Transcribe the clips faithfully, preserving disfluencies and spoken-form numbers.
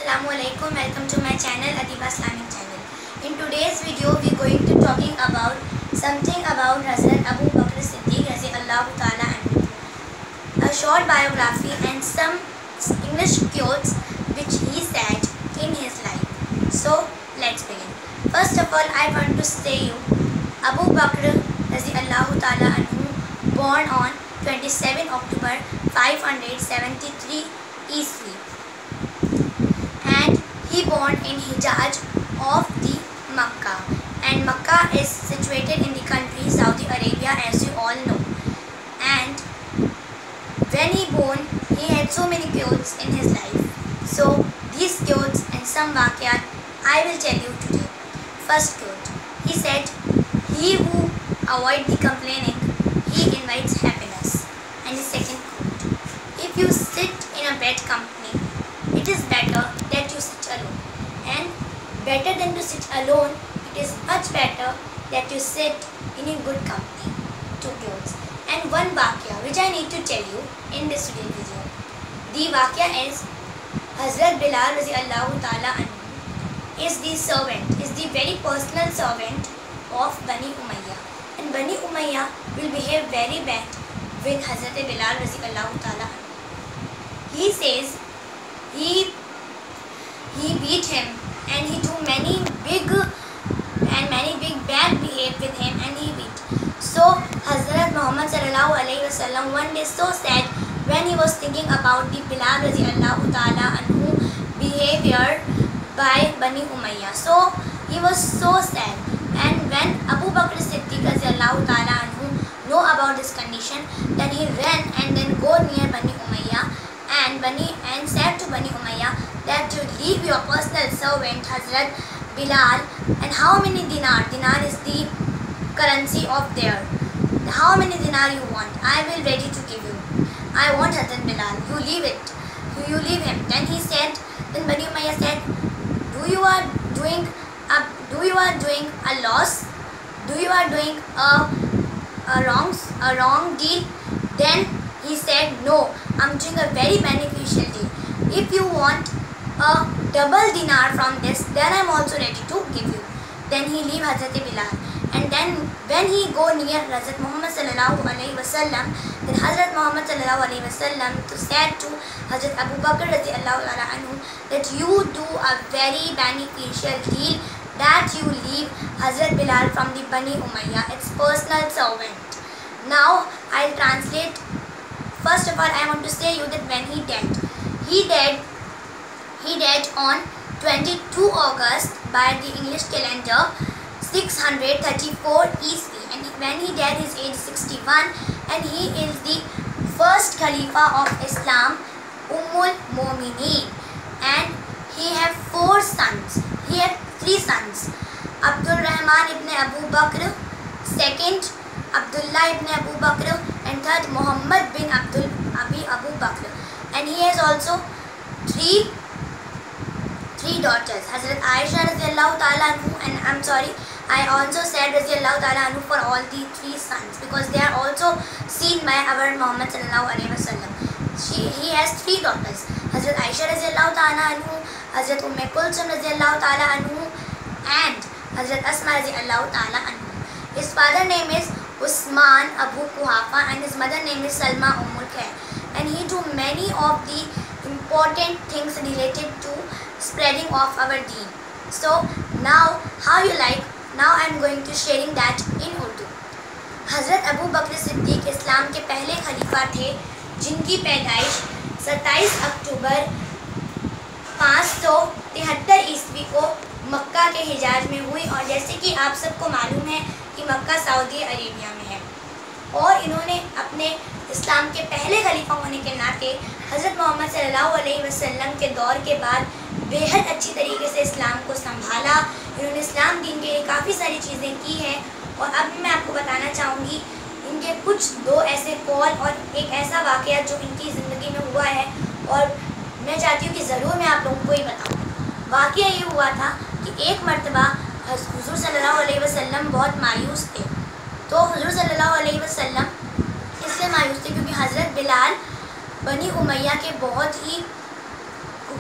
Assalamualaikum, welcome to my channel Adiba Islamic channel. In today's video we are going to talking about something about Hazrat Abu Bakr Siddiq Radhiyallahu Ta'ala anhu. A short biography and some English quotes which he said in his life. So let's begin. First of all, I want to say you Abu Bakr Radhiyallahu Ta'ala anhu, born on twenty-seventh October five hundred seventy-three Iswi, and he born in Hijaz of the Makkah, and Makkah is situated in the country Saudi Arabia, as you all know. And when he born, he had so many quotes in his life. So these quotes and some waqiyat I will tell you today. First quote, he said, "He who avoid the complaining, he invites happiness." And the second quote, "If you sit in a bad company, it is better that you sit alone, and better than to sit alone, it is much better that you sit in a good company." Two quotes. And one waqia which I need to tell you in this video. The waqia is Hazrat Bilal Radhiyallahu Ta'ala anhu is the servant, is the very personal servant of Bani Umayyah, and Bani Umayyah will behave very bad with Hazrat Bilal Radhiyallahu Ta'ala anhu. He says he he beat him, and he do many big and many big bad behave with him, and he beat. So Hazrat Muhammad sallallahu alaihi wasallam one day so sad when he was thinking about the Bilal radhiyallahu ta'ala anhu behavior by Bani Umayyah. So he was so sad, and when Abu Bakr Siddiq radhiyallahu ta'ala anhu know about this condition, then he ran and then go near Bani Umayyah and Bani and said to Bani Umayyah that you leave your personal servant Hazrat Bilal, and how many dinar? Dinar is the currency of there. How many dinar you want? I will ready to give you. I want Hazrat Bilal. You leave it. You, you leave him. Then he said. Then Bani Umayyah said, "Do you are doing a do you are doing a loss? Do you are doing a a wrong a wrong deal?" Then he said, "No, I'm doing a very beneficial deal. If you want a double dinar from this, then I'm also ready to give you." Then he leave Hazrat Bilal, and then when he go near Hazrat Muhammad sallallahu alaihi wasallam, then Hazrat Muhammad sallallahu alaihi wasallam to said to Hazrat Abu Bakr radhiyallahu ta'ala anhu that you do a very beneficial deal that you leave Hazrat Bilal from the Bani Umayyah, its personal servant. Now I'll translate. First of all, I want to say you that when he died, he died, he died on twenty-second August by the English calendar six hundred thirty-four Iswi, and when he died his age sixty-one, and he is the first Khalifa of Islam, Ummul Mu'mineen, and he have four sons. He had three sons: Abdul Rahman ibn Abu Bakr, second Abdullah ibn Abu Bakr, and third Muhammad bin Abdul Abi Abu Bakr. And he has also three three daughters, Hazrat Aisha radhiyallahu ta'ala anhu, and I'm sorry, I also said radhiyallahu ta'ala anhu for all the three sons because they are also seen by our Muhammad sallallahu alaihi wasallam. She he has three daughters, Hazrat Aisha radhiyallahu ta'ala anhu, Hazrat Umm Kulsum radhiyallahu ta'ala anhu, and Hazrat Asma radhiyallahu ta'ala anhu. His father name is Usman Abu Kuhafa, and his mother name is Salma Ummul Khair, and he do many of the important things related to spreading of our deen. So now how you like, now I am going to sharing that in Urdu. Hazrat Abu Bakr Siddiq इस्लाम के पहले खलीफा थे जिनकी पैदाइश सत्ताईस अक्टूबर पाँच सौ तिहत्तर ईस्वी को मक्का के हिजाज में हुई, और जैसे कि आप सबको मालूम है कि मक्का सऊदी अरेबिया में है, और इन्होंने अपने इस्लाम के पहले खलीफा होने के नाते हज़रत मोहम्मद सल्लल्लाहु अलैहि वसल्लम के दौर के बाद बेहद अच्छी तरीके से इस्लाम को संभाला। इन्होंने इस्लाम दीन के लिए काफ़ी सारी चीज़ें की हैं, और अब मैं आपको बताना चाहूँगी इनके कुछ दो ऐसे कौल और एक ऐसा वाक़या जो इनकी ज़िंदगी में हुआ है, और मैं चाहती हूँ कि ज़रूर मैं आप लोगों को ही बताऊँ। वाक़या ये हुआ था कि एक मरतबा हुज़ूर सल्लल्लाहु अलैहि वसल्लम बहुत मायूस थे। तो हुज़ूर सल्लल्लाहु अलैहि वसल्लम इसलिए मायूस थे क्योंकि हज़रत बिलाल बनी उमैया के बहुत ही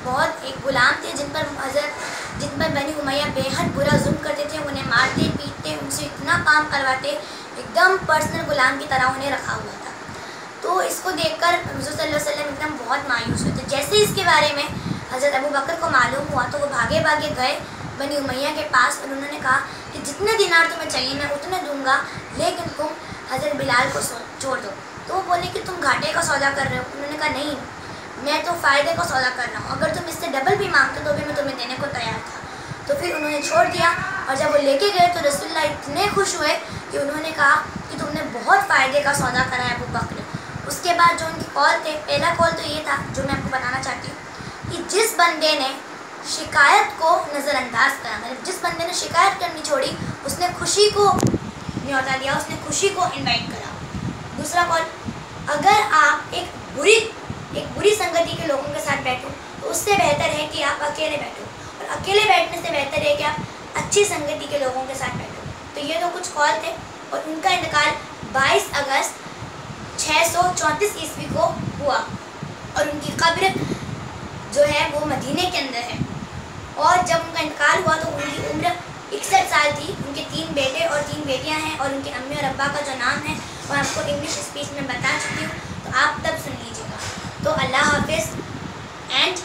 بہت ایک غلام تھے جن پر حضرت جن پر بنی امیہ بے حد برا ظلم کرتے تھے، انہیں مارتے پیٹتے، ان سے اتنا کام کرواتے، ایک دم پرسنل غلام کی طرح انہیں رکھا ہوا تھا۔ تو اس کو دیکھ کر حضور صلی اللہ علیہ وسلم ایک دم بہت مایوس ہوئے تھے۔ جیسے اس کے بارے میں حضرت ابو بکر کو معلوم ہوا تو وہ بھاگے بھاگے گئے بنی امیہ کے پاس اور انہوں نے کہا کہ جتنے دینار تمہیں چاہیے میں اتنے دوں گا، لیکن تم حضرت بلال کو چھوڑ دو۔ تو وہ بولے کہ تم گھاٹے کا سودا کر رہے ہو؟ انہوں نے کہا نہیں، میں تو فائدے کا سودا کر رہا ہوں، اگر تم اس سے ڈبل بھی مانگتے تو بھی میں تمہیں دینے کو تیار تھا۔ تو پھر انہوں نے چھوڑ دیا، اور جب وہ لے کے گئے تو رسول اللہ اتنے خوش ہوئے کہ انہوں نے کہا کہ تم نے بہت فائدے کا سودا کرا ہے ابو بکر۔ اس کے بعد جو ان کی قول تھے، پہلا قول تو یہ تھا جو میں آپ کو بتانا چاہتی ہوں کہ جس بندے نے شکایت کو نظر انداز کرا، مطلب جس بندے نے شکایت کرنی چھوڑی، اس نے خوشی کو نیوتا دیا، اس نے خوشی کو انوائٹ کرا۔ دوسرا قول، اگر آپ ایک بری ایک بری سنگتی کے لوگوں کے ساتھ بیٹھو تو اس سے بہتر ہے کہ آپ اکیلے بیٹھو، اور اکیلے بیٹھنے سے بہتر ہے کہ آپ اچھی سنگتی کے لوگوں کے ساتھ بیٹھو۔ تو یہ تو کچھ قول تھے، اور ان کا انتقال بائیس اگست چھ سو چونتیس عیسوی کو ہوا، اور ان کی قبر جو ہے وہ مدینے کے اندر ہے۔ اور جب ان کا انتقال ہوا تو ان کی عمر اکسٹھ سال تھی۔ ان کے تین بیٹے اور تین بیٹیاں ہیں، اور ان کے امی اور ابا کا جو نام ہے وہ آپ کو انگلش اسپیچ میں بتا چکی ہوں، تو آپ تب سن لیجیے گا۔ تو اللہ حافظ اینڈ